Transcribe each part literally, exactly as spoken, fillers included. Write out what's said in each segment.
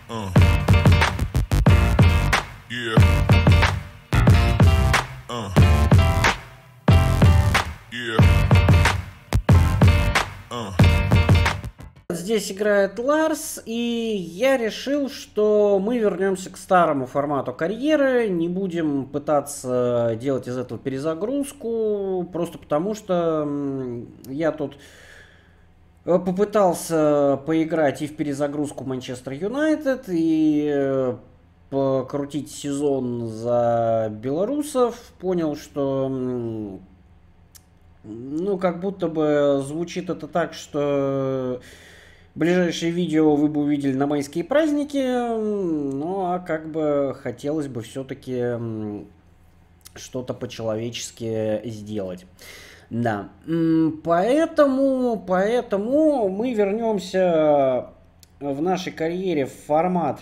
Uh. Yeah. Uh. Yeah. Uh. Здесь играет Ларс, и я решил, что мы вернемся к старому формату карьеры, не будем пытаться делать из этого перезагрузку, просто потому что я тут попытался поиграть и в перезагрузку Манчестер Юнайтед, и покрутить сезон за белорусов, понял, что ну как будто бы звучит это так, что ближайшее видео вы бы увидели на майские праздники, ну а как бы хотелось бы все-таки что-то по-человечески сделать. Да, поэтому, поэтому мы вернемся в нашей карьере в формат,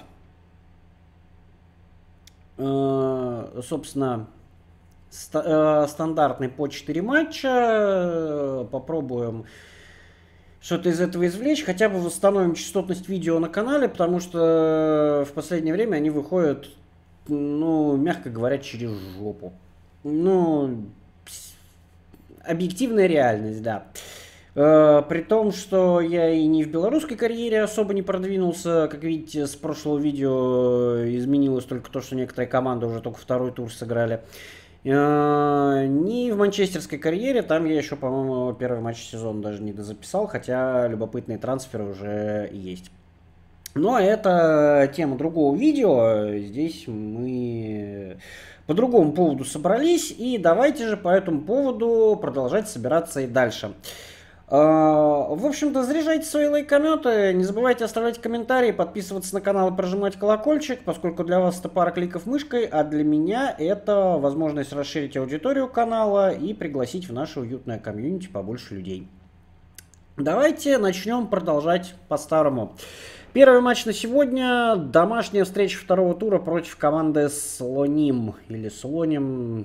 собственно, стандартный по четыре матча. Попробуем что-то из этого извлечь, хотя бы восстановим частотность видео на канале, потому что в последнее время они выходят, ну, мягко говоря, через жопу. Ну, объективная реальность, да. При том, что я и не в белорусской карьере особо не продвинулся. Как видите, с прошлого видео изменилось только то, что некоторые команды уже только второй тур сыграли. Не в манчестерской карьере, там я еще, по-моему, первый матч сезона даже не дозаписал, хотя любопытные трансферы уже есть. Но это тема другого видео. Здесь мы по другому поводу собрались, и давайте же по этому поводу продолжать собираться и дальше. В общем-то, заряжайте свои лайкометы, не забывайте оставлять комментарии, подписываться на канал и прожимать колокольчик, поскольку для вас это пара кликов мышкой, а для меня это возможность расширить аудиторию канала и пригласить в наше уютное комьюнити побольше людей. Давайте начнем продолжать по-старому. Первый матч на сегодня. Домашняя встреча второго тура против команды Слоним. Или Слоним.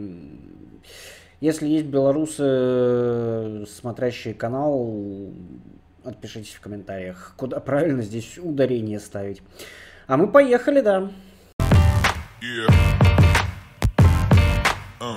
Если есть белорусы, смотрящие канал, отпишитесь в комментариях, куда правильно здесь ударение ставить. А мы поехали, да. Yeah. Uh.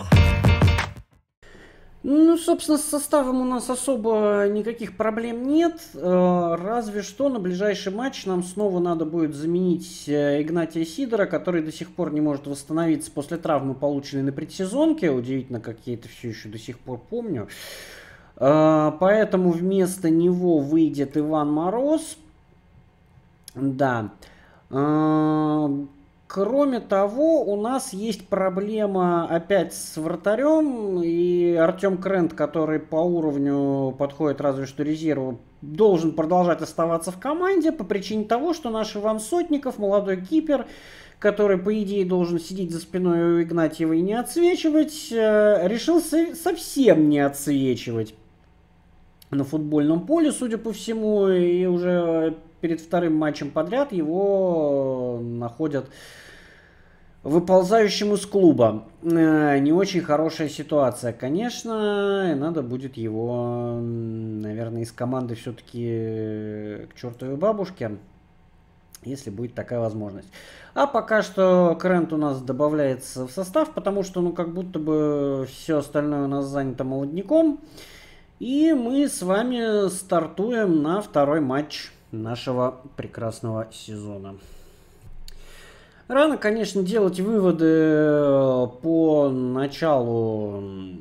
Ну, собственно, с составом у нас особо никаких проблем нет. Разве что на ближайший матч нам снова надо будет заменить Игнатия Сидора, который до сих пор не может восстановиться после травмы, полученной на предсезонке. Удивительно, как я это все еще до сих пор помню. Поэтому вместо него выйдет Иван Мороз. Да. Кроме того, у нас есть проблема опять с вратарем, и Артем Крент, который по уровню подходит разве что резерву, должен продолжать оставаться в команде по причине того, что наш Иван Сотников, молодой кипер, который, по идее, должен сидеть за спиной у Игнатьева и не отсвечивать, решил совсем не отсвечивать на футбольном поле, судя по всему, и уже перед вторым матчем подряд его находят выползающим из клуба. Не очень хорошая ситуация, конечно. Надо будет его, наверное, из команды все-таки к чертовой бабушке, если будет такая возможность. А пока что Крент у нас добавляется в состав, потому что, ну, как будто бы все остальное у нас занято молодняком. И мы с вами стартуем на второй матч нашего прекрасного сезона. Рано, конечно, делать выводы по началу,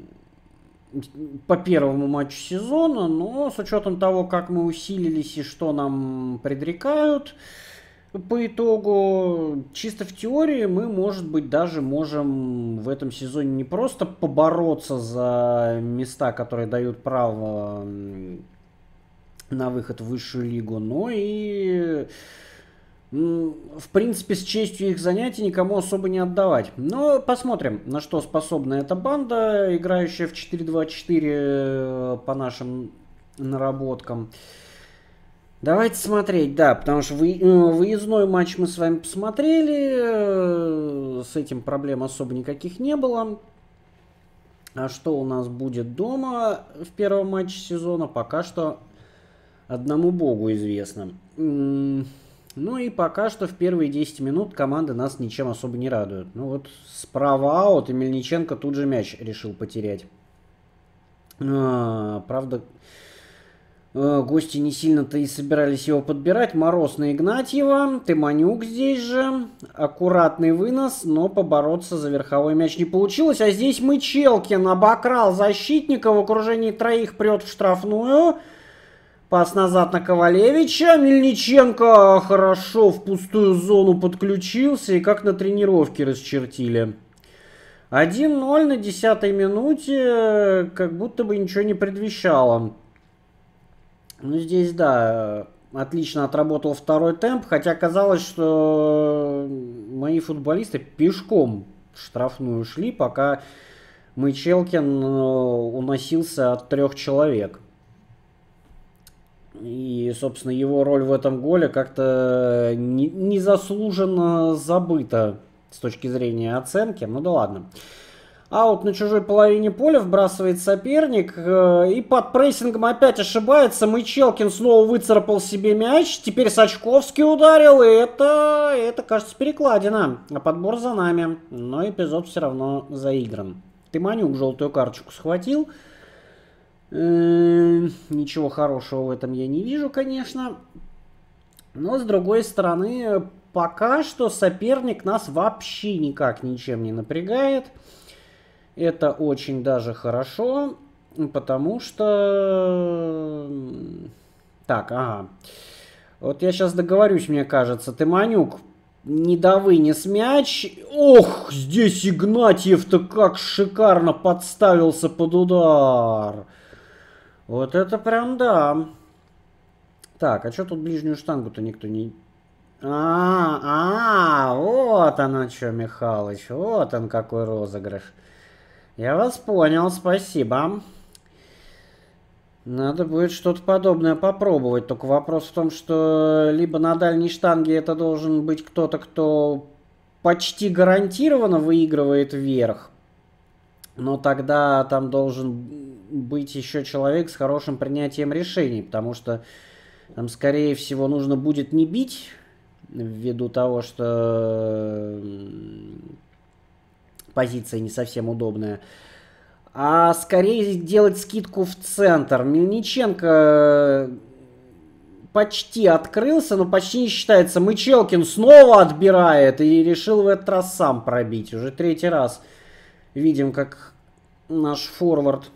по первому матчу сезона, но с учетом того, как мы усилились и что нам предрекают по итогу, чисто в теории мы, может быть, даже можем в этом сезоне не просто побороться за места, которые дают право на выход в высшую лигу, но и, в принципе, с честью их занятий никому особо не отдавать. Но посмотрим, на что способна эта банда, играющая в четыре два четыре по нашим наработкам. Давайте смотреть, да, потому что вы, выездной матч мы с вами посмотрели, с этим проблем особо никаких не было. А что у нас будет дома в первом матче сезона, пока что одному богу известно. Ну и пока что в первые десять минут команды нас ничем особо не радуют. Ну вот справа аут, и Мельниченко тут же мяч решил потерять. А, правда, гости не сильно-то и собирались его подбирать. Мороз на Игнатьева, Тыманюк здесь же. Аккуратный вынос, но побороться за верховой мяч не получилось. А здесь Мычелкин обокрал защитника, в окружении троих прет в штрафную. Пас назад на Ковалевича. Мельниченко хорошо в пустую зону подключился и как на тренировке расчертили. один ноль на десятой минуте, как будто бы ничего не предвещало. Ну, здесь, да, отлично отработал второй темп, хотя казалось, что мои футболисты пешком в штрафную шли, пока Мычелкин уносился от трех человек. И, собственно, его роль в этом голе как-то незаслуженно забыта с точки зрения оценки. Ну да ладно. Аут на чужой половине поля вбрасывает соперник. И под прессингом опять ошибается. Мычелкин снова выцарапал себе мяч. Теперь Сачковский ударил. И это, это кажется, перекладина. А подбор за нами. Но эпизод все равно заигран. Тыманюк желтую карточку схватил. Ничего хорошего в этом я не вижу, конечно. Но, с другой стороны, пока что соперник нас вообще никак ничем не напрягает. Это очень даже хорошо, потому что... Так, ага. Вот я сейчас договорюсь, мне кажется. Тыманюк не довынес мяч. Ох, здесь Игнатьев-то как шикарно подставился под удар. Вот это прям да. Так, а что тут ближнюю штангу-то никто не... А, а, вот оно что, Михалыч. Вот он какой розыгрыш. Я вас понял, спасибо. Надо будет что-то подобное попробовать. Только вопрос в том, что либо на дальней штанге это должен быть кто-то, кто почти гарантированно выигрывает вверх. Но тогда там должен быть еще человек с хорошим принятием решений, потому что там, скорее всего, нужно будет не бить, ввиду того, что позиция не совсем удобная, а скорее делать скидку в центр. Мельниченко почти открылся, но почти не считается. Мычелкин снова отбирает и решил в этот раз сам пробить. Уже третий раз видим, как наш форвард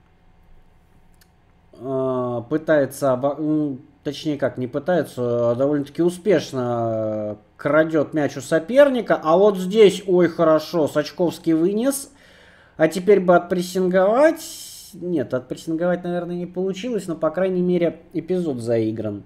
э, пытается, обо... точнее как, не пытается, а довольно-таки успешно крадет мяч у соперника. А вот здесь, ой, хорошо, Сачковский вынес. А теперь бы отпрессинговать. Нет, отпрессинговать, наверное, не получилось, но, по крайней мере, эпизод заигран.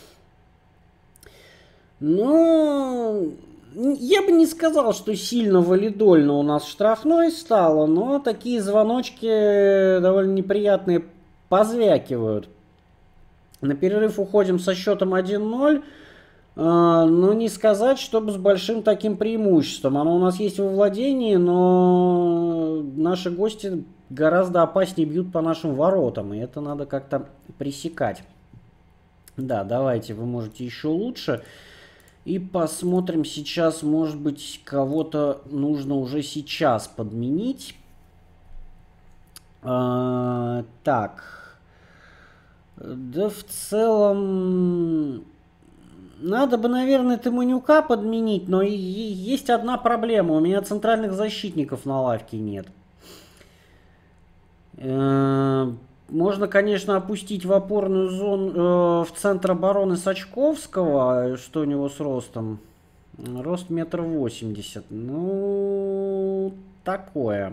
Ну... Я бы не сказал, что сильно валидольно у нас штрафной стало, но такие звоночки довольно неприятные позвякивают. На перерыв уходим со счетом один ноль, но не сказать, чтобы с большим таким преимуществом. Оно у нас есть во владении, но наши гости гораздо опаснее бьют по нашим воротам, и это надо как-то пресекать. Да, давайте, вы можете еще лучше. И посмотрим сейчас, может быть, кого-то нужно уже сейчас подменить. А, так. Да в целом... Надо бы, наверное, Тыманюка подменить, но и есть одна проблема. У меня центральных защитников на лавке нет. Можно, конечно, опустить в опорную зону, э, в центр обороны Сачковского. Что у него с ростом? Рост метр восемьдесят. Ну, такое.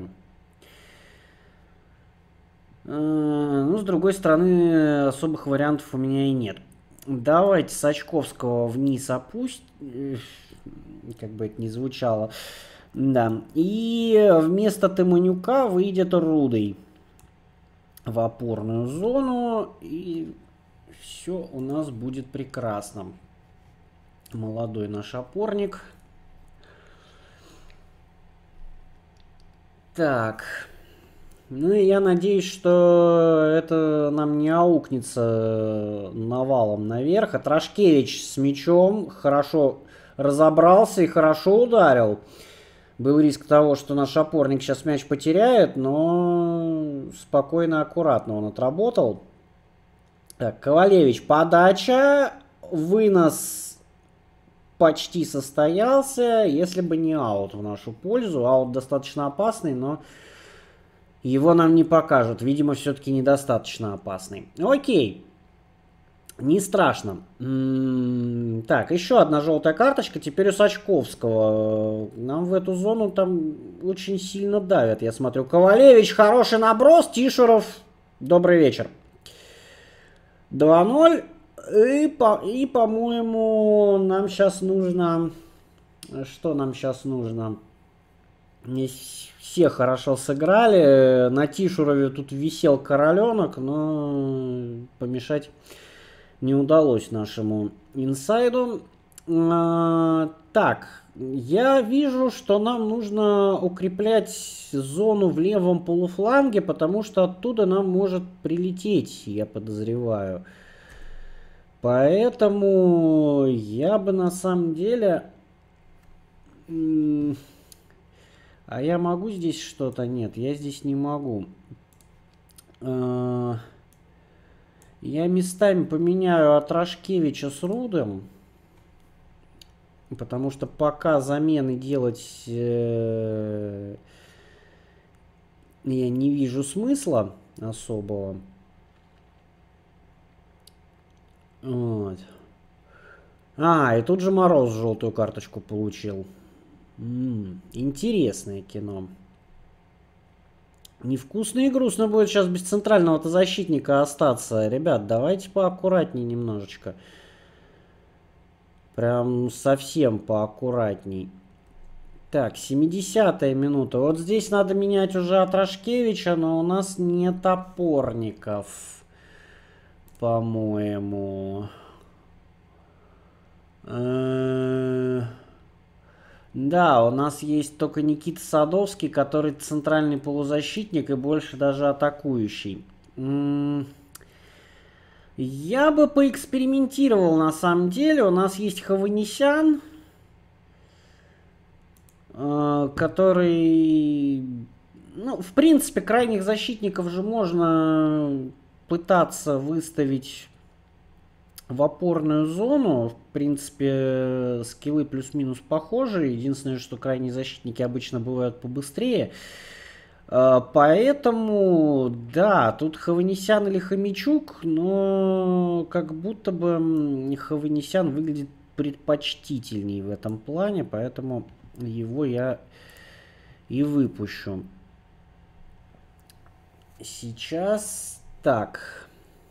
Э, ну, с другой стороны, особых вариантов у меня и нет. Давайте Сачковского вниз опустим. Как бы это ни звучало. Да. И вместо Тыманюка выйдет Рудый в опорную зону, и все у нас будет прекрасно. Молодой наш опорник. Так, Ну и я надеюсь, что это нам не аукнется навалом наверх. А Трашкевич с мячом хорошо разобрался и хорошо ударил. Был риск того, что наш опорник сейчас мяч потеряет, но спокойно, аккуратно он отработал. Так, Ковалевич, подача, вынос почти состоялся, если бы не аут в нашу пользу. Аут достаточно опасный, но его нам не покажут. Видимо, все-таки недостаточно опасный. Окей. Не страшно. М-м- так, еще одна желтая карточка. Теперь у Сачковского. Нам в эту зону там очень сильно давят. Я смотрю. Ковалевич, хороший наброс. Тишеров, добрый вечер. два ноль. И, по- и по-моему, нам сейчас нужно... Что нам сейчас нужно? Все хорошо сыграли. На Тишурове тут висел короленок, но помешать не удалось нашему инсайду. А, так, я вижу, что нам нужно укреплять зону в левом полуфланге, потому что оттуда нам может прилететь, я подозреваю. Поэтому я бы на самом деле... А я могу здесь что-то? Нет, я здесь не могу. Я местами поменяю Атрашкевича с Рудом. Потому что пока замены делать э, я не вижу смысла особого. Вот. А, и тут же Мороз желтую карточку получил. М-м, интересное кино. Невкусно и грустно будет сейчас без центрального-то защитника остаться. Ребят, давайте поаккуратнее немножечко. Прям совсем поаккуратней. Так, семидесятая минута. Вот здесь надо менять уже Атрашкевича, но у нас нет опорников. По-моему. Да, у нас есть только Никита Садовский, который центральный полузащитник и больше даже атакующий. Я бы поэкспериментировал на самом деле. У нас есть Хованесян, который... Ну, в принципе, крайних защитников же можно пытаться выставить в опорную зону. В принципе, скиллы плюс-минус похожи. Единственное, что крайние защитники обычно бывают побыстрее. Поэтому, да, тут Хованесян или Хомячук, но как будто бы Хованесян выглядит предпочтительней в этом плане, поэтому его я и выпущу. Сейчас так.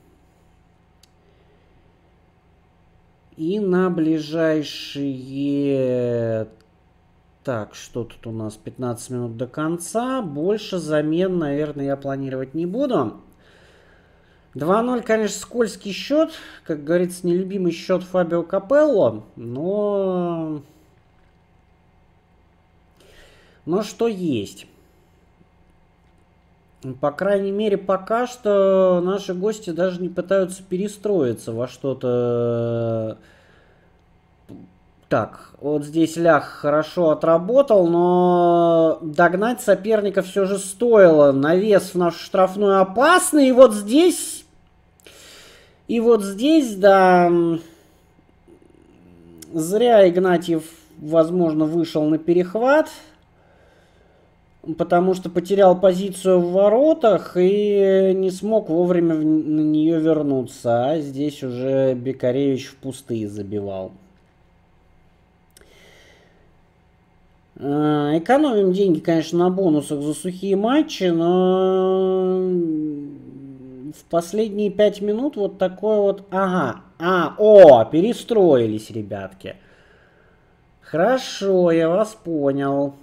И на ближайшие... Так, что тут у нас? пятнадцать минут до конца. Больше замен, наверное, я планировать не буду. два ноль, конечно, скользкий счет. Как говорится, нелюбимый счет Фабио Капелло. Но... Но что есть. По крайней мере, пока что наши гости даже не пытаются перестроиться во что-то... Так, вот здесь Лях хорошо отработал, но догнать соперника все же стоило. Навес в нашу штрафную опасный. И вот здесь... И вот здесь, да... Зря Игнатьев, возможно, вышел на перехват. Потому что потерял позицию в воротах и не смог вовремя на нее вернуться. А здесь уже Бекаревич в пустые забивал. Экономим деньги, конечно, на бонусах за сухие матчи, но в последние пять минут вот такой вот... Ага, а, о, перестроились, ребятки. Хорошо, я вас понял.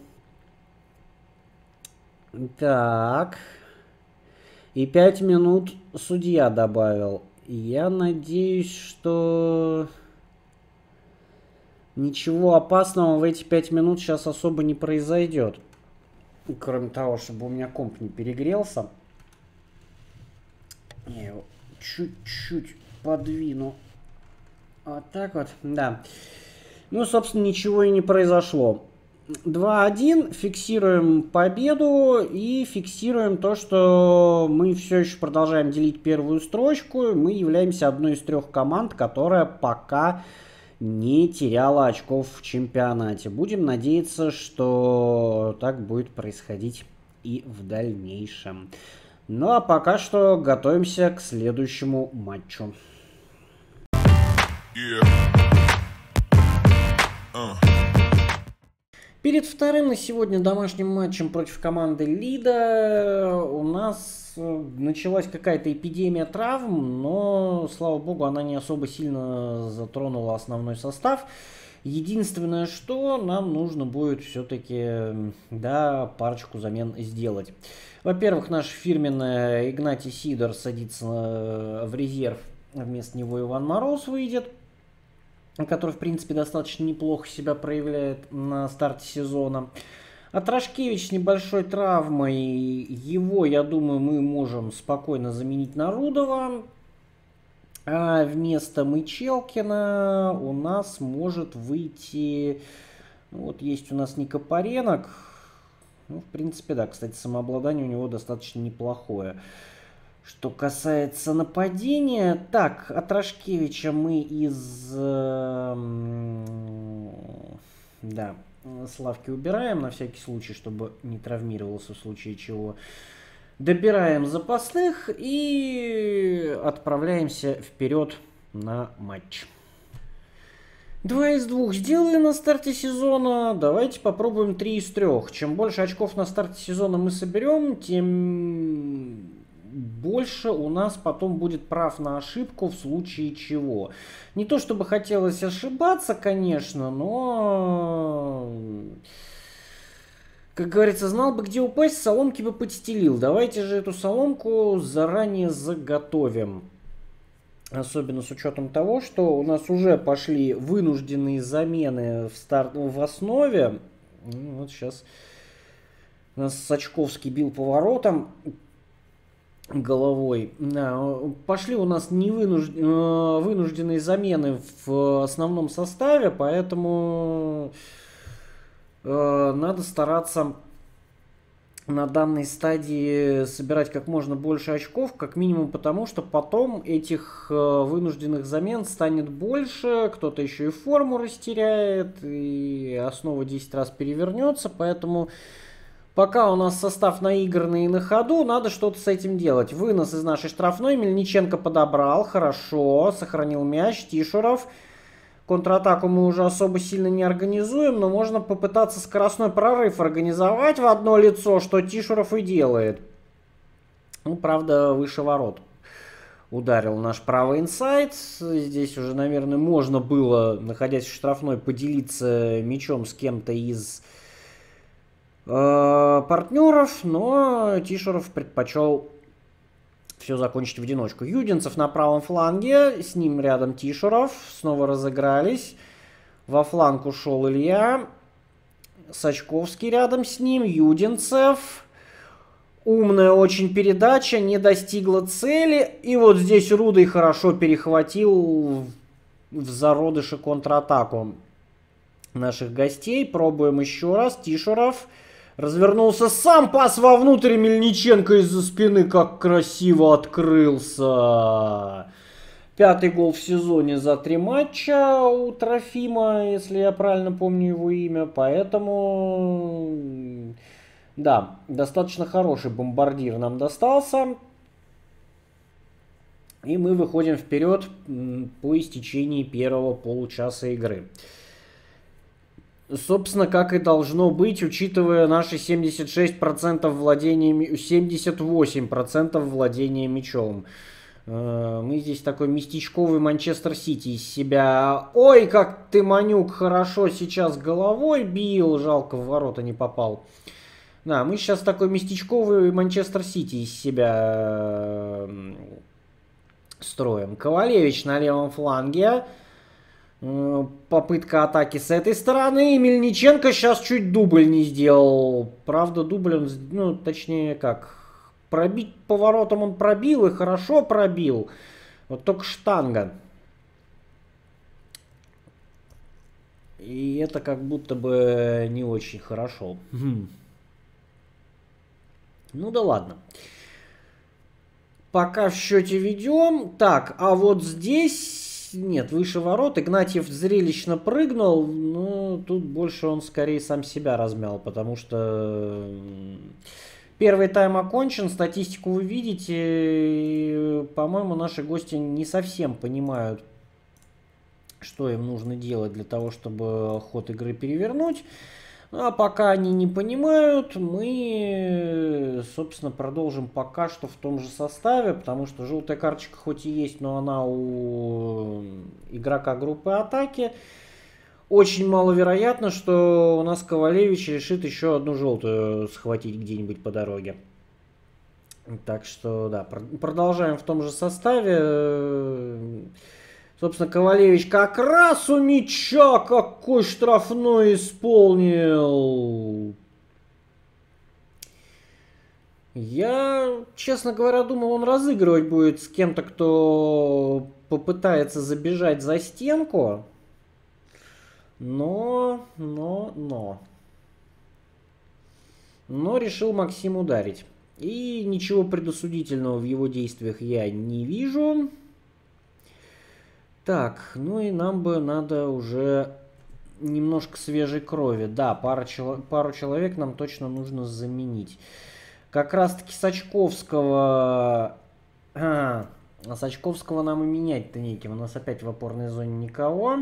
Так. И пять минут судья добавил. Я надеюсь, что... Ничего опасного в эти пять минут сейчас особо не произойдет. Кроме того, чтобы у меня комп не перегрелся. Я его чуть-чуть подвину. Вот так вот, да. Ну, собственно, ничего и не произошло. два один, фиксируем победу и фиксируем то, что мы все еще продолжаем делить первую строчку. Мы являемся одной из трех команд, которая пока не теряла очков в чемпионате. Будем надеяться, что так будет происходить и в дальнейшем. Ну а пока что готовимся к следующему матчу. Yeah. Uh. Перед вторым на сегодня домашним матчем против команды Лида у нас началась какая-то эпидемия травм, но, слава богу, она не особо сильно затронула основной состав. Единственное, что нам нужно будет все-таки, да, парочку замен сделать. Во-первых, наша фирменная Игнатий Сидор садится в резерв, вместо него Иван Мороз выйдет, который, в принципе, достаточно неплохо себя проявляет на старте сезона. А Трашкевич с небольшой травмой, его, я думаю, мы можем спокойно заменить на Рудова. А вместо Мычелкина у нас может выйти... Ну, вот есть у нас Никопаренок. Ну, в принципе, да, кстати, самообладание у него достаточно неплохое. Что касается нападения, так, от Рашкевича мы из, э, да, Славки убираем на всякий случай, чтобы не травмировался в случае чего. Добираем запасных и отправляемся вперед на матч. Два из двух сделали на старте сезона. Давайте попробуем три из трех. Чем больше очков на старте сезона мы соберем, тем больше у нас потом будет прав на ошибку в случае чего. Не то чтобы хотелось ошибаться, конечно, но, как говорится, знал бы, где упасть, соломки бы подстелил. Давайте же эту соломку заранее заготовим. Особенно с учетом того, что у нас уже пошли вынужденные замены в, старт, в основе. Ну, вот сейчас у нас Сачковский бил поворотом головой. Да, пошли у нас невынужд... вынужденные замены в основном составе, поэтому э, надо стараться на данной стадии собирать как можно больше очков, как минимум потому, что потом этих э, вынужденных замен станет больше, кто-то еще и форму растеряет, и основа десять раз перевернется, поэтому... Пока у нас состав наигранный и на ходу, надо что-то с этим делать. Вынос из нашей штрафной. Мельниченко подобрал. Хорошо. Сохранил мяч. Тишуров. Контратаку мы уже особо сильно не организуем, но можно попытаться скоростной прорыв организовать в одно лицо, что Тишуров и делает. Ну, правда, выше ворот ударил наш правый инсайд. Здесь уже, наверное, можно было, находясь в штрафной, поделиться мячом с кем-то из... партнеров, но Тишуров предпочел все закончить в одиночку. Юдинцев на правом фланге, с ним рядом Тишуров, снова разыгрались. Во фланг ушел Илья, Сачковский рядом с ним, Юдинцев. Умная очень передача, не достигла цели. И вот здесь Рудый хорошо перехватил в зародыше контратаку наших гостей. Пробуем еще раз. Тишуров. Развернулся сам, пас вовнутрь, Мельниченко из-за спины как красиво открылся. Пятый гол в сезоне за три матча у Трофима, если я правильно помню его имя. Поэтому, да, достаточно хороший бомбардир нам достался. И мы выходим вперед по истечении первого получаса игры. Собственно, как и должно быть, учитывая наши семьдесят шесть процентов владения, семьдесят восемь процентов владения мячом. Мы здесь такой местечковый Манчестер Сити из себя. Ой, как ты, Манюк, хорошо сейчас головой бил. Жалко, в ворота не попал. Да, мы сейчас такой местечковый Манчестер Сити из себя строим. Ковалевич на левом фланге. Попытка атаки с этой стороны. И Мельниченко сейчас чуть дубль не сделал. Правда, дубль он, ну, точнее как, пробить поворотом он пробил и хорошо пробил. Вот только штанга. И это как будто бы не очень хорошо. Ну да ладно. Пока в счете ведем. Так, а вот здесь... Нет, выше ворот. Игнатьев зрелищно прыгнул. Но тут больше он скорее сам себя размял. Потому что первый тайм окончен. Статистику вы видите. По-моему, наши гости не совсем понимают, что им нужно делать для того, чтобы ход игры перевернуть. Ну, а пока они не понимают, мы, собственно, продолжим пока что в том же составе, потому что желтая карточка хоть и есть, но она у игрока группы атаки. Очень маловероятно, что у нас Ковалевич решит еще одну желтую схватить где-нибудь по дороге. Так что, да, продолжаем в том же составе. Собственно, Ковалевич как раз у мяча какой штрафной исполнил. Я, честно говоря, думал, он разыгрывать будет с кем-то, кто попытается забежать за стенку. Но, но, но. Но решил Максим ударить. И ничего предосудительного в его действиях я не вижу. Так, ну и нам бы надо уже немножко свежей крови. Да, пара чело- пару человек нам точно нужно заменить. Как раз таки Сачковского... А, а Сачковского нам и менять-то неким. У нас опять в опорной зоне никого.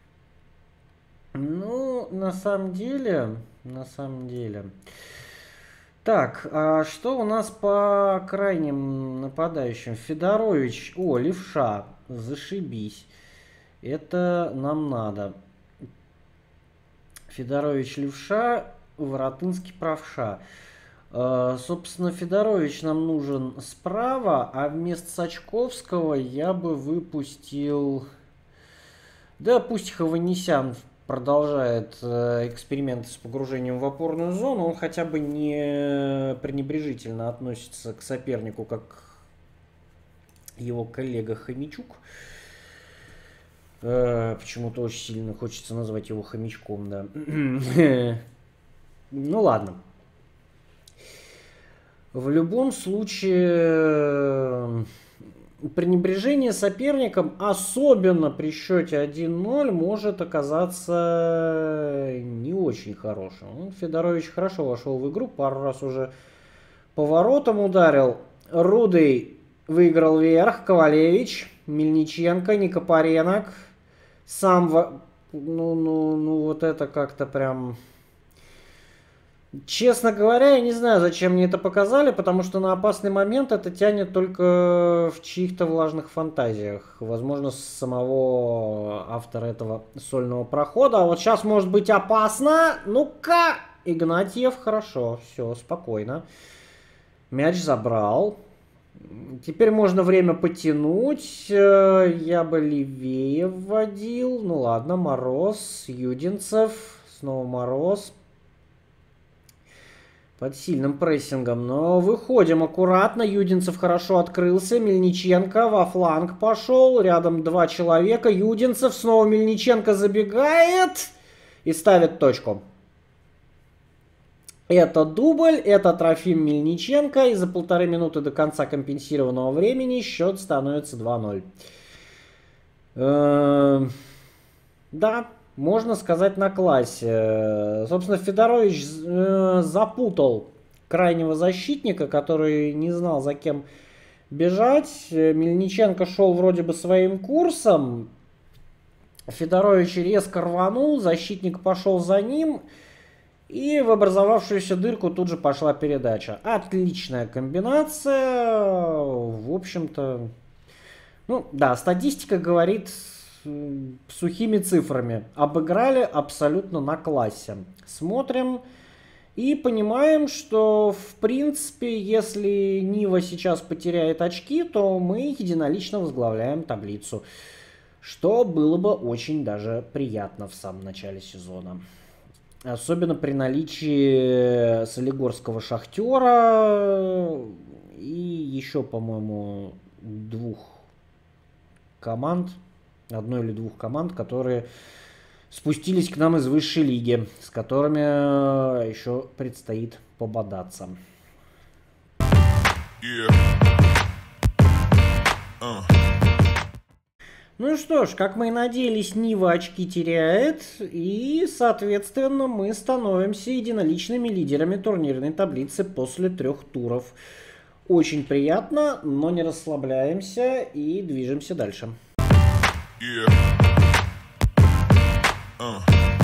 Ну, на самом деле... На самом деле... Так, а что у нас по крайним нападающим? Федорович, о, левша, зашибись. Это нам надо. Федорович левша, Воротынский правша. Э, собственно, Федорович нам нужен справа, а вместо Сачковского я бы выпустил... Да, пусть Хованесян продолжает э, эксперименты с погружением в опорную зону. Он хотя бы не пренебрежительно относится к сопернику, как его коллега Хомячук. Э, почему-то очень сильно хочется назвать его хомячком, да. Ну ладно. В любом случае... Пренебрежение соперником, особенно при счете один ноль, может оказаться не очень хорошим. Ну, Федорович хорошо вошел в игру, пару раз уже поворотом ударил. Рудый выиграл вверх, Ковалевич, Мельниченко, Никопаренок. Сам, во... ну, ну, ну вот это как-то прям... Честно говоря, я не знаю, зачем мне это показали, потому что на опасный момент это тянет только в чьих-то влажных фантазиях. Возможно, с самого автора этого сольного прохода. А вот сейчас может быть опасно. Ну-ка, Игнатьев, хорошо, все, спокойно. Мяч забрал. Теперь можно время потянуть. Я бы левее вводил. Ну ладно, Мороз, Юдинцев, снова Мороз. Под сильным прессингом, но выходим аккуратно. Юдинцев хорошо открылся. Мельниченко во фланг пошел. Рядом два человека. Юдинцев, снова Мельниченко забегает и ставит точку. Это дубль, это Трофим Мельниченко. И за полторы минуты до конца компенсированного времени счет становится два ноль. Э-э- да. Можно сказать, на классе. Собственно, Федорович э, запутал крайнего защитника, который не знал, за кем бежать. Мельниченко шел вроде бы своим курсом. Федорович резко рванул, защитник пошел за ним. И в образовавшуюся дырку тут же пошла передача. Отличная комбинация. В общем-то... Ну, да, статистика говорит... сухими цифрами. Обыграли абсолютно на классе. Смотрим и понимаем, что в принципе, если Нива сейчас потеряет очки, то мы единолично возглавляем таблицу. Что было бы очень даже приятно в самом начале сезона. Особенно при наличии солигорского Шахтера и еще, по-моему, двух команд, одной или двух команд, которые спустились к нам из высшей лиги, с которыми еще предстоит пободаться. Yeah. Uh. Ну что ж, как мы и надеялись, Нива очки теряет, и, соответственно, мы становимся единоличными лидерами турнирной таблицы после трех туров. Очень приятно, но не расслабляемся и движемся дальше. Yeah. Uh.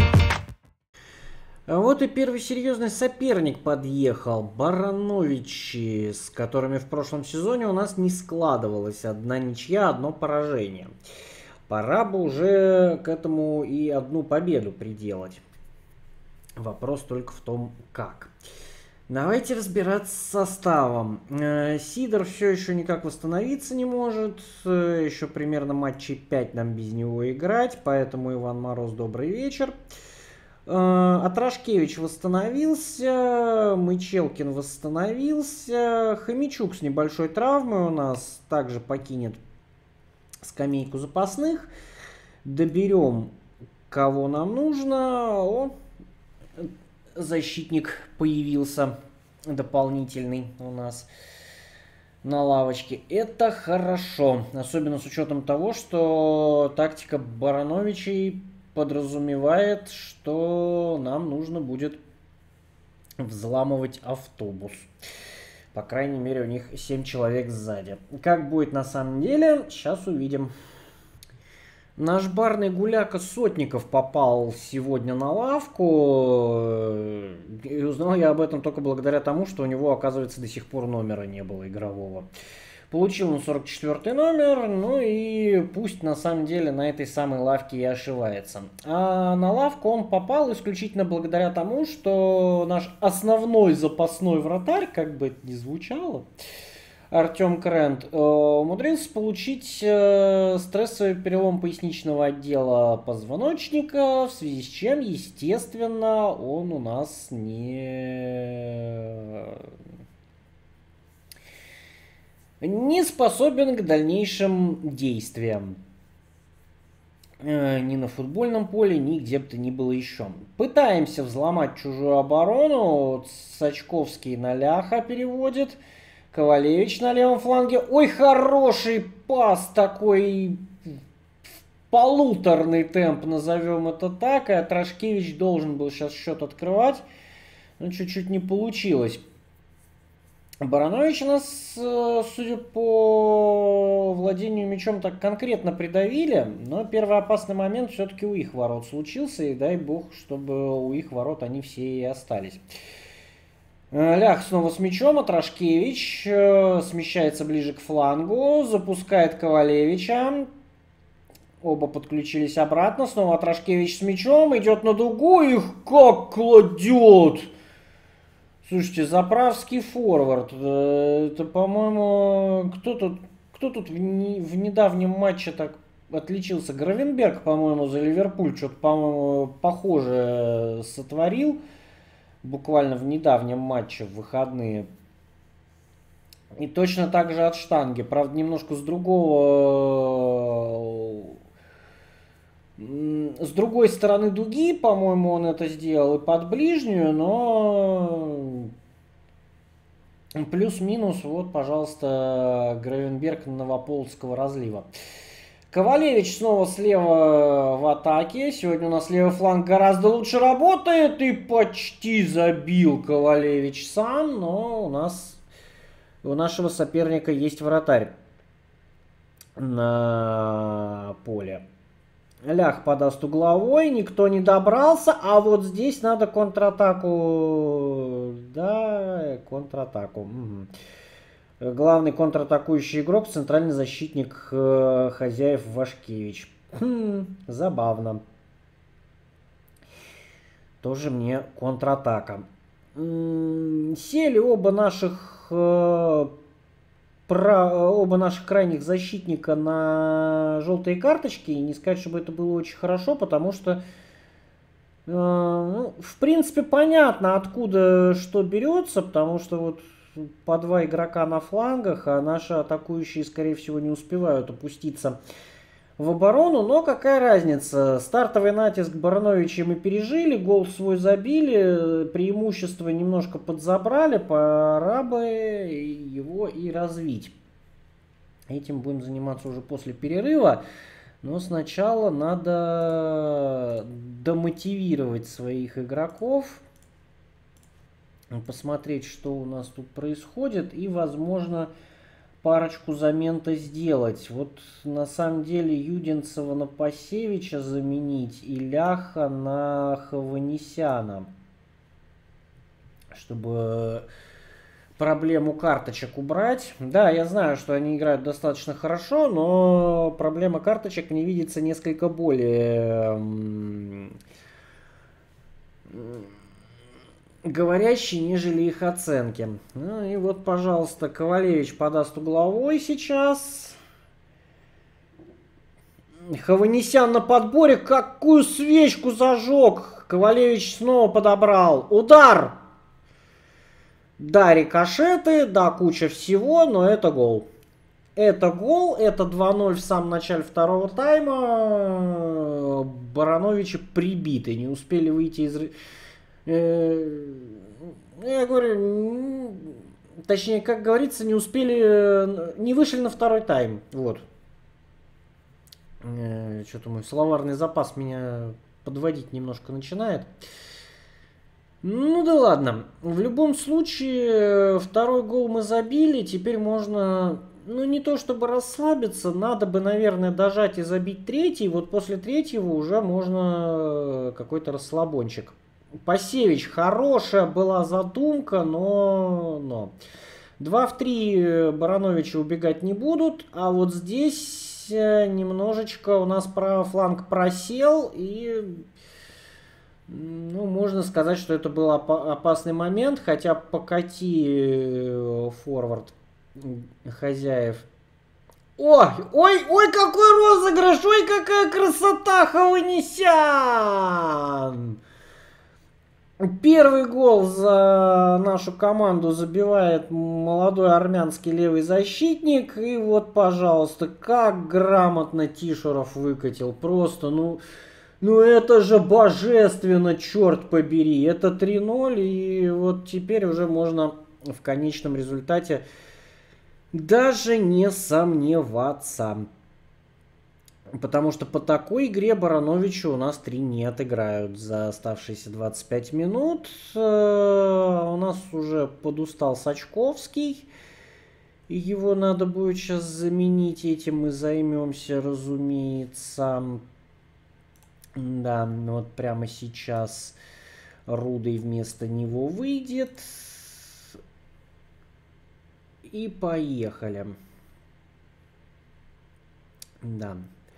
А вот и первый серьезный соперник подъехал. Барановичи, с которыми в прошлом сезоне у нас не складывалось. Одна ничья, одно поражение. Пора бы уже к этому и одну победу приделать. Вопрос только в том, как. Давайте разбираться с составом. Сидор все еще никак восстановиться не может. Еще примерно матчей пять нам без него играть. Поэтому, Иван Мороз, добрый вечер. Атрашкевич восстановился, Мычелкин восстановился, Хомячук с небольшой травмой у нас также покинет скамейку запасных. Доберем, кого нам нужно. О, защитник появился дополнительный у нас на лавочке. Это хорошо, особенно с учетом того, что тактика Барановичей подразумевает, что нам нужно будет взламывать автобус. По крайней мере, у них семь человек сзади. Как будет на самом деле, сейчас увидим. Наш барный гуляка Сотников попал сегодня на лавку. И узнал я об этом только благодаря тому, что у него, оказывается, до сих пор номера не было игрового. Получил он сорок четвёртый номер, ну и пусть на самом деле на этой самой лавке и ошивается. А на лавку он попал исключительно благодаря тому, что наш основной запасной вратарь, как бы это ни звучало, Артем Крент, умудрился получить стрессовый перелом поясничного отдела позвоночника, в связи с чем, естественно, он у нас не... не способен к дальнейшим действиям. Э, ни на футбольном поле, ни где бы то ни было еще. Пытаемся взломать чужую оборону. Сачковский на Ляха переводит. Ковалевич на левом фланге. Ой, хороший пас такой. Полуторный темп, назовем это так. И Атрашкевич должен был сейчас счет открывать. Но чуть-чуть не получилось. Баранович нас, судя по владению мячом, так конкретно придавили, но первый опасный момент все-таки у их ворот случился, и дай бог, чтобы у их ворот они все и остались. Лях снова с мячом, Атрашкевич смещается ближе к флангу, запускает Ковалевича, оба подключились обратно, снова Атрашкевич с мячом, идет на дугу, их как кладет! Слушайте, заправский форвард, это, по-моему, кто тут, кто тут в, не, в недавнем матче так отличился? Гравенберг, по-моему, за Ливерпуль что-то, по-моему, похожее сотворил, буквально в недавнем матче, в выходные. И точно так же от штанги, правда, немножко с другого... С другой стороны дуги, по-моему, он это сделал и под ближнюю, но плюс-минус, вот, пожалуйста, Гравенберг Новополоцкого разлива. Ковалевич снова слева в атаке. Сегодня у нас левый фланг гораздо лучше работает. И почти забил Ковалевич сам, но у нас, у нашего соперника есть вратарь на поле. Лях подаст угловой, никто не добрался, а вот здесь надо контратаку. Да, контратаку. Угу. Главный контратакующий игрок, центральный защитник э, хозяев Вашкевич. Хм, забавно. Тоже мне контратака. М-м, сели оба наших э, про, оба наших крайних защитника на желтые карточки. И не сказать, чтобы это было очень хорошо, потому что, э, ну, в принципе, понятно, откуда что берется, потому что вот по два игрока на флангах, а наши атакующие, скорее всего, не успевают опуститься в оборону. Но какая разница? Стартовый натиск Барановича мы пережили, гол свой забили, преимущество немножко подзабрали, пора бы его и развить. Этим будем заниматься уже после перерыва. Но сначала надо домотивировать своих игроков, посмотреть, что у нас тут происходит, и, возможно, парочку замен-то сделать. Вот на самом деле Юдинцева на Пасевича заменить и Ляха на Хованесяна, чтобы проблему карточек убрать. Да, я знаю, что они играют достаточно хорошо, но проблема карточек мне видится несколько более говорящий, нежели их оценки. Ну и вот, пожалуйста, Ковалевич подаст угловой сейчас. Хованесян на подборе. Какую свечку зажег! Ковалевич снова подобрал. Удар! Да, рикошеты, да, куча всего, но это гол. Это гол, это два ноль в самом начале второго тайма. Барановичи прибиты, не успели выйти из... Я говорю, точнее, как говорится, не успели, не вышли на второй тайм. Вот. Что-то мой словарный запас меня подводить немножко начинает. Ну да ладно. В любом случае, второй гол мы забили. Теперь можно, ну не то чтобы расслабиться, надо бы, наверное, дожать и забить третий. Вот после третьего уже можно какой-то расслабончик. Пасевич, хорошая была задумка, но... но. два в три Барановича убегать не будут, а вот здесь немножечко у нас правый фланг просел, и, ну, можно сказать, что это был опасный момент, хотя покати форвард хозяев. Ой, ой, ой, какой розыгрыш, ой, какая красота, Хованесян! Первый гол за нашу команду забивает молодой армянский левый защитник. И вот, пожалуйста, как грамотно Тишуров выкатил. Просто, ну, ну это же божественно, черт побери. Это три ноль, и вот теперь уже можно в конечном результате даже не сомневаться. Потому что по такой игре Барановичу у нас три не отыграют за оставшиеся двадцать пять минут. У нас уже подустал Сачковский. И его надо будет сейчас заменить. Этим мы займемся, разумеется. Да, вот прямо сейчас Рудый вместо него выйдет. И поехали. Да.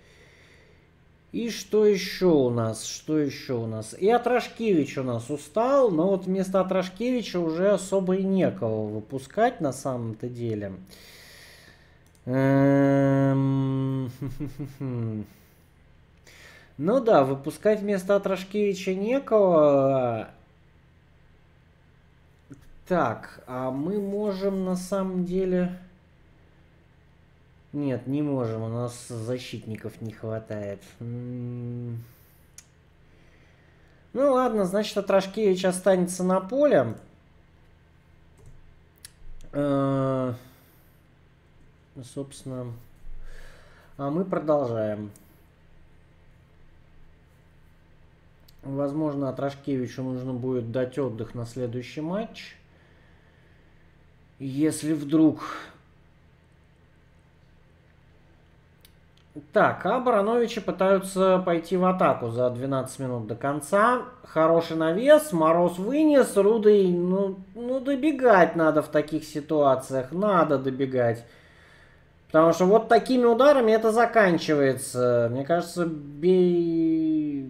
И что еще у нас? Что еще у нас? И Атрашкевич у нас устал, но вот вместо Атрашкевича уже особо и некого выпускать на самом-то деле. Ну да, выпускать вместо Атрашкевича некого. Так, а мы можем на самом деле... Нет, не можем, у нас защитников не хватает. Ну ладно, значит, Атрашкевич останется на поле. Собственно, а мы продолжаем. Возможно, Атрашкевичу нужно будет дать отдых на следующий матч. Если вдруг... Так, а Барановичи пытаются пойти в атаку за двенадцать минут до конца. Хороший навес, Мороз вынес, Рудый, ну, ну добегать надо в таких ситуациях, надо добегать. Потому что вот такими ударами это заканчивается. Мне кажется, бей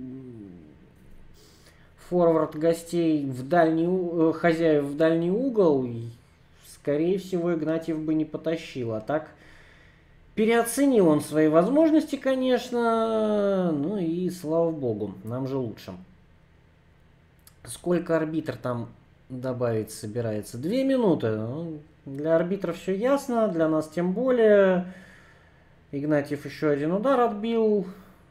форвард гостей в дальний, хозяев в дальний угол, скорее всего, Игнатьев бы не потащил. А так, переоценил он свои возможности, конечно. Ну и слава богу, нам же лучше. Сколько арбитр там добавить собирается? Две минуты. Ну, для арбитра все ясно, для нас тем более. Игнатьев еще один удар отбил.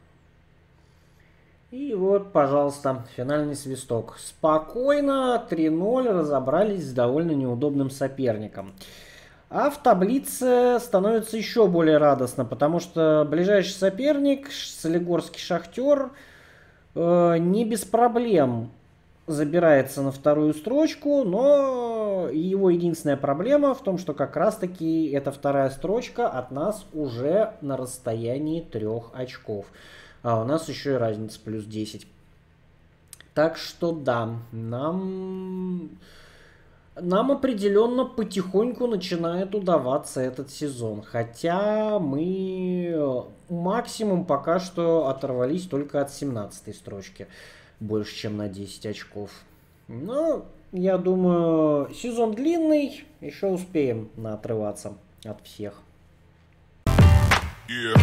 И вот, пожалуйста, финальный свисток. Спокойно, три ноль, разобрались с довольно неудобным соперником. А в таблице становится еще более радостно, потому что ближайший соперник, Солигорский Шахтер, э, не без проблем забирается на вторую строчку, но его единственная проблема в том, что как раз-таки эта вторая строчка от нас уже на расстоянии трех очков. А у нас еще и разница плюс десять. Так что да, нам, нам определенно потихоньку начинает удаваться этот сезон. Хотя мы максимум пока что оторвались только от семнадцатой строчки. Больше, чем на десять очков. Но, я думаю, сезон длинный, еще успеем наотрываться от всех. Yeah.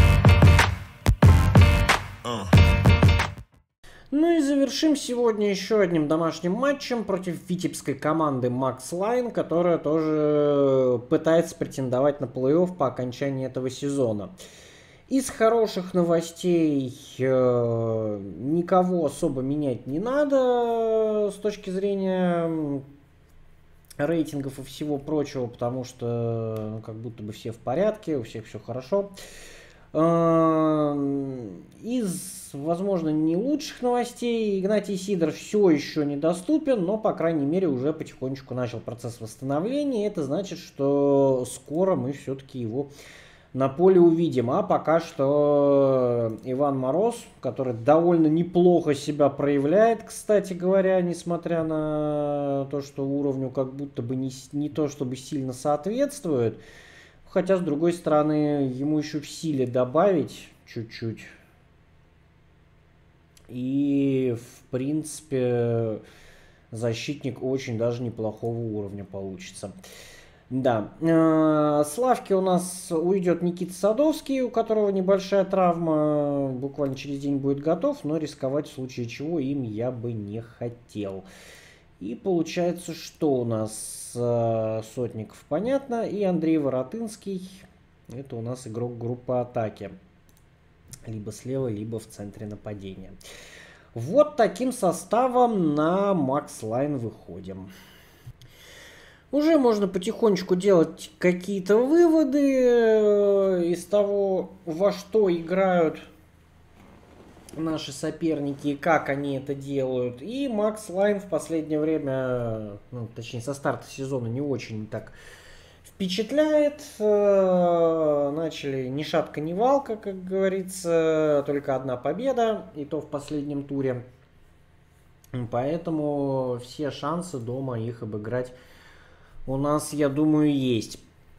Uh. Ну и завершим сегодня еще одним домашним матчем против витебской команды Max Line, которая тоже пытается претендовать на плей-офф по окончании этого сезона. Из хороших новостей э, никого особо менять не надо с точки зрения рейтингов и всего прочего, потому что ну, как будто бы все в порядке, у всех все хорошо. Э, из, возможно, не лучших новостей Игнатий Сидор все еще недоступен, но, по крайней мере, уже потихонечку начал процесс восстановления. Это значит, что скоро мы все-таки его на поле увидим. А пока что Иван Мороз, который довольно неплохо себя проявляет, кстати говоря, несмотря на то, что уровню как будто бы не, не то чтобы сильно соответствует. Хотя, с другой стороны, ему еще в силе добавить чуть-чуть. И, в принципе, защитник очень даже неплохого уровня получится. Да, с лавки у нас уйдет Никита Садовский, у которого небольшая травма, буквально через день будет готов, но рисковать в случае чего им я бы не хотел. И получается, что у нас Сотников, понятно, и Андрей Воротынский, это у нас игрок группы атаки, либо слева, либо в центре нападения. Вот таким составом на Max Line выходим. Уже можно потихонечку делать какие-то выводы из того, во что играют наши соперники и как они это делают. И Max Line в последнее время, ну, точнее со старта сезона, не очень так впечатляет. Начали ни шатка, ни валка, как говорится, только одна победа, и то в последнем туре. Поэтому все шансы дома их обыграть у нас, я думаю, есть.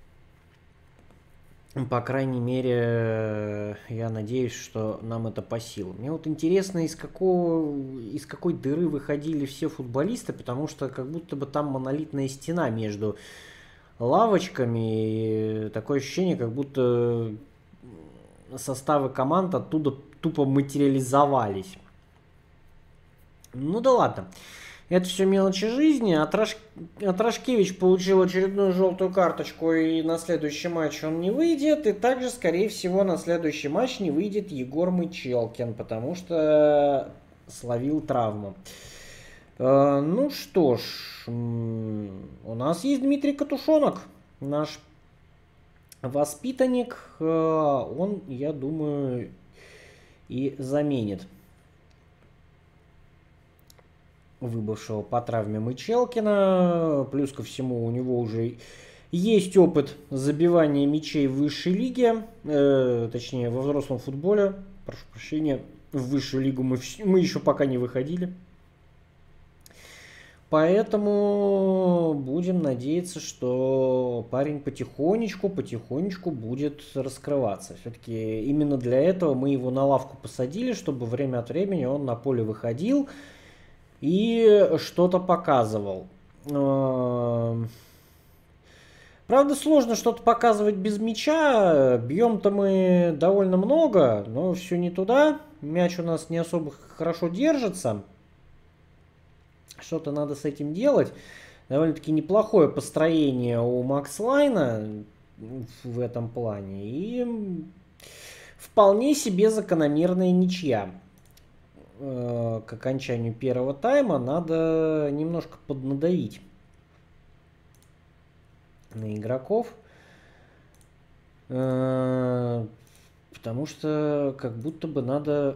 По крайней мере, я надеюсь, что нам это по силам. Мне вот интересно, из, какого, из какой дыры выходили все футболисты, потому что как будто бы там монолитная стена между лавочками. И такое ощущение, как будто составы команд оттуда тупо материализовались. Ну да ладно. Это все мелочи жизни. Атраш... Атрашкевич получил очередную желтую карточку, и на следующий матч он не выйдет. И также, скорее всего, на следующий матч не выйдет Егор Мычелкин, потому что словил травму. Э, ну что ж, у нас есть Дмитрий Катушонок, наш воспитанник. Он, я думаю, и заменит выбывшего по травме Мычелкина. Плюс ко всему, у него уже есть опыт забивания мячей в высшей лиге, э, точнее во взрослом футболе. Прошу прощения, в высшую лигу мы, мы еще пока не выходили. Поэтому будем надеяться, что парень потихонечку, потихонечку будет раскрываться. Все-таки именно для этого мы его на лавку посадили, чтобы время от времени он на поле выходил и что-то показывал. Правда, сложно что-то показывать без мяча. Бьем-то мы довольно много, но все не туда. Мяч у нас не особо хорошо держится. Что-то надо с этим делать. Довольно-таки неплохое построение у Макслайна в этом плане. И вполне себе закономерная ничья. К окончанию первого тайма надо немножко поднадавить на игроков. Потому что как будто бы надо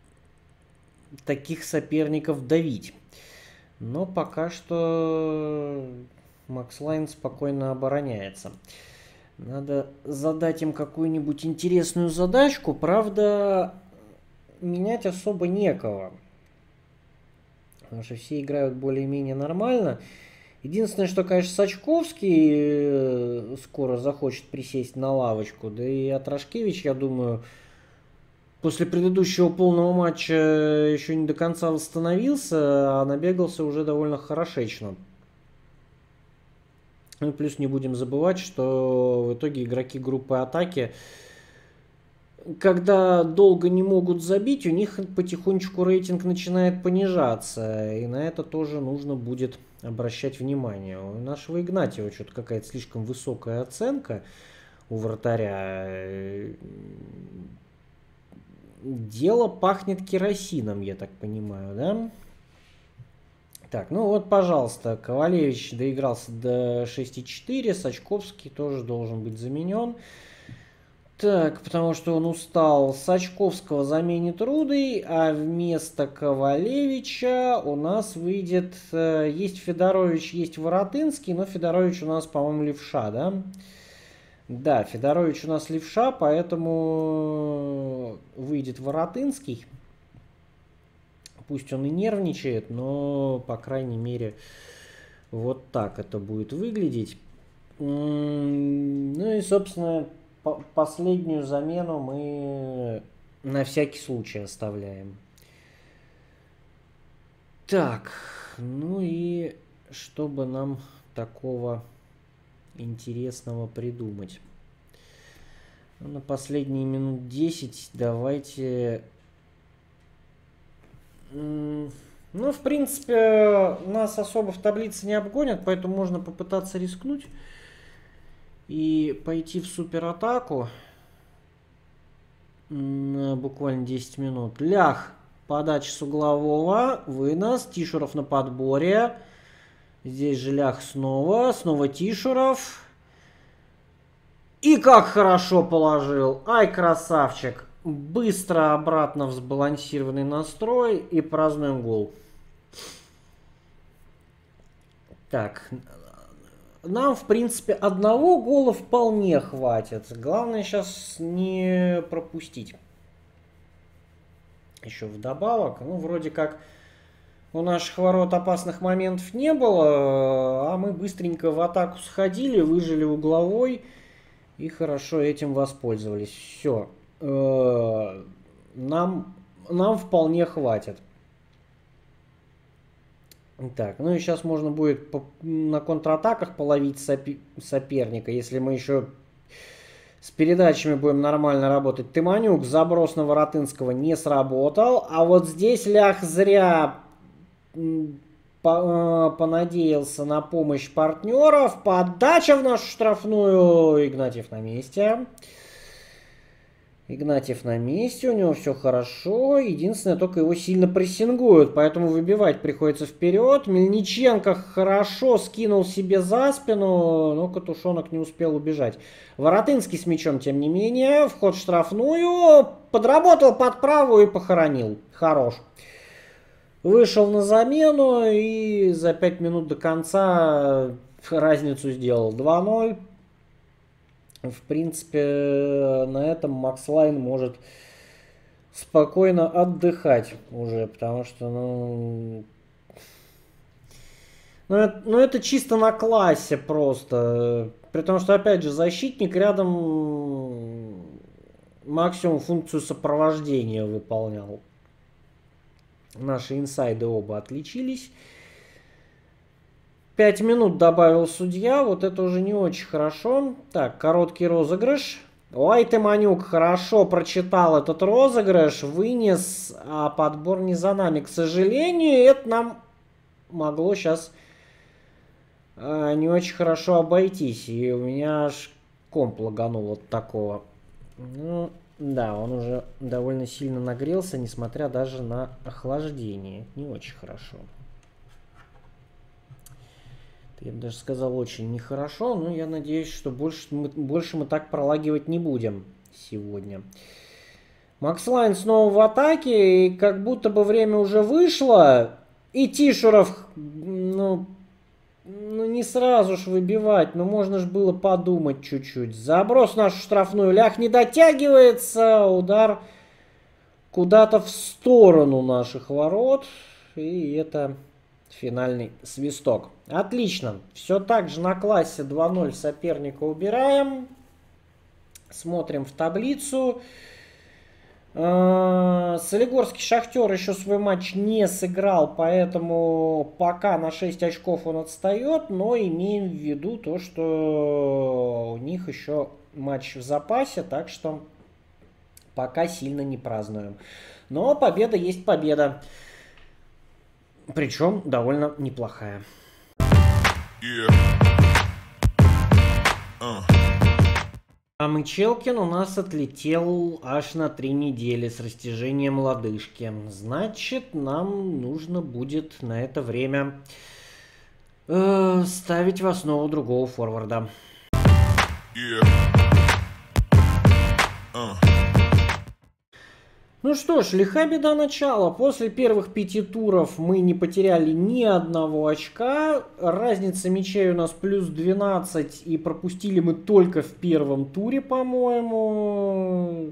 таких соперников давить. Но пока что Макслайн спокойно обороняется. Надо задать им какую-нибудь интересную задачку. Правда, менять особо некого. Потому что все играют более-менее нормально. Единственное, что, конечно, Сачковский скоро захочет присесть на лавочку. Да и Атрашкевич, я думаю, после предыдущего полного матча еще не до конца восстановился, а набегался уже довольно хорошечно. Ну и плюс не будем забывать, что в итоге игроки группы атаки, когда долго не могут забить, у них потихонечку рейтинг начинает понижаться. И на это тоже нужно будет обращать внимание. У нашего Игнатьева что-то какая-то слишком высокая оценка у вратаря. Дело пахнет керосином, я так понимаю, да? Так, ну вот, пожалуйста, Ковалевич доигрался до шести четыре, Сачковский тоже должен быть заменен. Так, потому что он устал. Сачковского заменит Рудый, а вместо Ковалевича у нас выйдет... Есть Федорович, есть Воротынский, но Федорович у нас, по-моему, левша, да? Да, Федорович у нас левша, поэтому выйдет Воротынский. Пусть он и нервничает, но, по крайней мере, вот так это будет выглядеть. Ну и, собственно, последнюю замену мы на всякий случай оставляем. Так, ну и чтобы нам такого интересного придумать. Ну, на последние минут десять давайте... Ну, в принципе, нас особо в таблице не обгонят, поэтому можно попытаться рискнуть и пойти в суператаку на буквально десять минут. Лях, подача с углового, вынос, Тишуров на подборе. Здесь же Лях снова, снова Тишуров. И как хорошо положил, ай, красавчик. Быстро обратно в сбалансированный настрой и празднуем гол. Так, нам, в принципе, одного гола вполне хватит. Главное сейчас не пропустить. Еще вдобавок, ну, вроде как у наших ворот опасных моментов не было, а мы быстренько в атаку сходили, выжили угловой и хорошо этим воспользовались. Все. Нам, нам вполне хватит. Так, ну и сейчас можно будет по, на контратаках половить сопи, соперника, если мы еще с передачами будем нормально работать. Тыманюк, заброс на Воротынского не сработал, а вот здесь Лях зря по, понадеялся на помощь партнеров. Подача в нашу штрафную. Игнатьев на месте. Игнатьев на месте, у него все хорошо. Единственное, только его сильно прессингуют, поэтому выбивать приходится вперед. Мельниченко хорошо скинул себе за спину, но Катушонок не успел убежать. Воротынский с мячом, тем не менее. Вход в штрафную. Подработал под правую и похоронил. Хорош. Вышел на замену и за пять минут до конца разницу сделал. два ноль. В принципе, на этом Макслайн может спокойно отдыхать уже, потому что, ну, ну, это, ну, это чисто на классе просто. При том, что, опять же, защитник рядом максимум функцию сопровождения выполнял. Наши инсайды оба отличились. пять минут добавил судья, вот это уже не очень хорошо. Так, короткий розыгрыш. Ой, ты, Манюк, хорошо прочитал этот розыгрыш, вынес, а подбор не за нами. К сожалению, это нам могло сейчас э, не очень хорошо обойтись. И у меня аж комп лаганул от такого. Ну, да, он уже довольно сильно нагрелся, несмотря даже на охлаждение. Не очень хорошо. Я бы даже сказал, очень нехорошо, но я надеюсь, что больше мы, больше мы так пролагивать не будем сегодня. Макс Лайн снова в атаке, и как будто бы время уже вышло. И Тишуров, ну, ну не сразу ж выбивать, но можно ж было подумать чуть-чуть. Заброс в нашу штрафную, Лях не дотягивается, удар куда-то в сторону наших ворот, и это... Финальный свисток. Отлично. Все так же на классе два ноль соперника убираем. Смотрим в таблицу. Солигорский Шахтер еще свой матч не сыграл, поэтому пока на шесть очков он отстает, но имеем в виду то, что у них еще матч в запасе, так что пока сильно не празднуем. Но победа есть победа. Причем довольно неплохая. Yeah. Uh. А Мычелкин у нас отлетел аж на три недели с растяжением лодыжки. Значит, нам нужно будет на это время э, ставить в основу другого форварда. Yeah. Uh. Ну что ж, лиха беда начала. После первых пяти туров мы не потеряли ни одного очка. Разница мячей у нас плюс двенадцать. И пропустили мы только в первом туре, по-моему.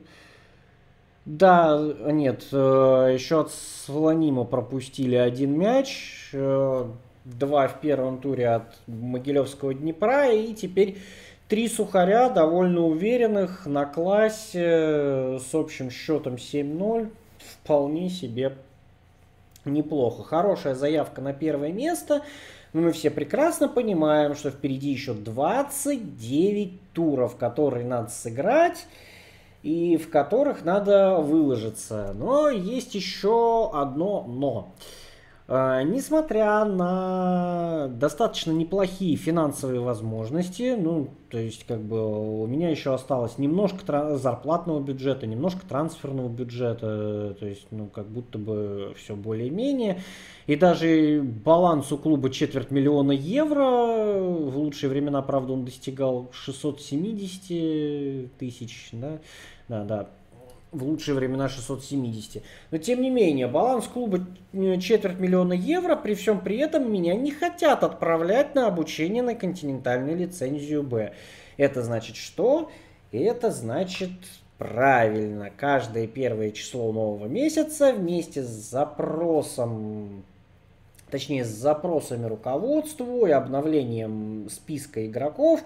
Да, нет, еще от Слонима пропустили один мяч. Два в первом туре от Могилевского Днепра. И теперь... Три сухаря, довольно уверенных, на классе, с общим счетом семь ноль. Вполне себе неплохо. Хорошая заявка на первое место. Но мы все прекрасно понимаем, что впереди еще двадцать девять туров, которые надо сыграть и в которых надо выложиться. Но есть еще одно но. Несмотря на достаточно неплохие финансовые возможности, ну, то есть, как бы, у меня еще осталось немножко зарплатного бюджета, немножко трансферного бюджета, то есть, ну, как будто бы все более-менее. И даже баланс у клуба четверть миллиона евро, в лучшие времена, правда, он достигал шестьсот семьдесят тысяч, да, да, да. В лучшие времена шестьсот семьдесят. Но тем не менее, баланс клуба четверть миллиона евро, при всем при этом меня не хотят отправлять на обучение на континентальную лицензию Б. Это значит что? Это значит правильно. Каждое первое число нового месяца вместе с запросом, точнее с запросами руководству и обновлением списка игроков,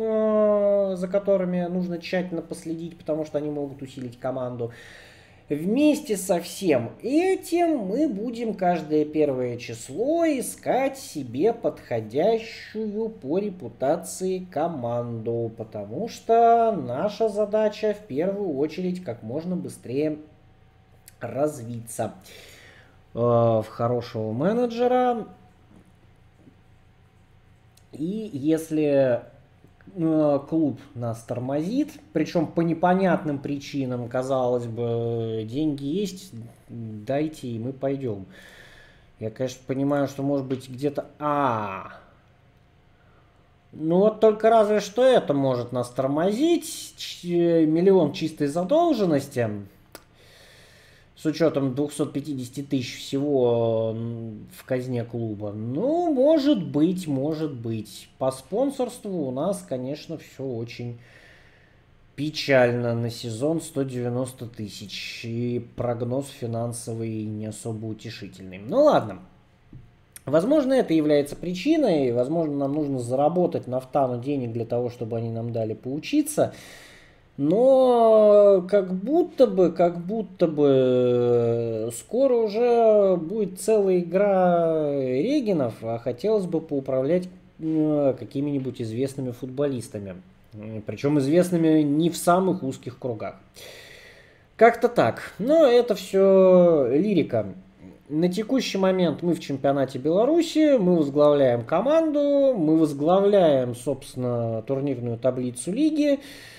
за которыми нужно тщательно последить, потому что они могут усилить команду. Вместе со всем этим мы будем каждое первое число искать себе подходящую по репутации команду, потому что наша задача в первую очередь как можно быстрее развиться э, в хорошего менеджера. И если клуб нас тормозит, причем по непонятным причинам, казалось бы, деньги есть, дайте, и мы пойдем. Я, конечно, понимаю, что может быть где-то... А, ну вот только разве что это может нас тормозить. Миллион чистой задолженности. С учетом двухсот пятидесяти тысяч всего в казне клуба. Ну, может быть, может быть. По спонсорству у нас, конечно, все очень печально. На сезон сто девяносто тысяч. И прогноз финансовый не особо утешительный. Ну, ладно. Возможно, это является причиной. Возможно, нам нужно заработать нафтану денег для того, чтобы они нам дали поучиться. Но как будто бы, как будто бы скоро уже будет целая игра регенов, а хотелось бы поуправлять э, какими-нибудь известными футболистами. Причем известными не в самых узких кругах. Как-то так. Но это все лирика. На текущий момент мы в чемпионате Беларуси, мы возглавляем команду, мы возглавляем, собственно, турнирную таблицу лиги.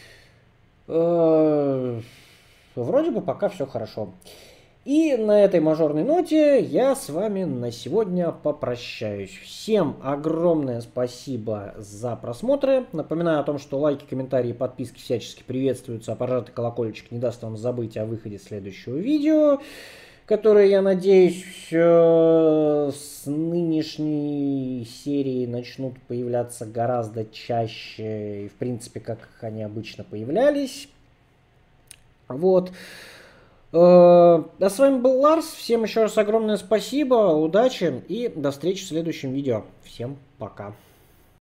Э, Вроде бы пока все хорошо. И на этой мажорной ноте я с вами на сегодня попрощаюсь. Всем огромное спасибо за просмотры. Напоминаю о том, что лайки, комментарии, подписки всячески приветствуются, а пожатый колокольчик не даст вам забыть о выходе следующего видео, которое, я надеюсь, с нынешней серии начнут появляться гораздо чаще и, в принципе, как они обычно появлялись. Вот. А с вами был Ларс. Всем еще раз огромное спасибо, удачи и до встречи в следующем видео. Всем пока.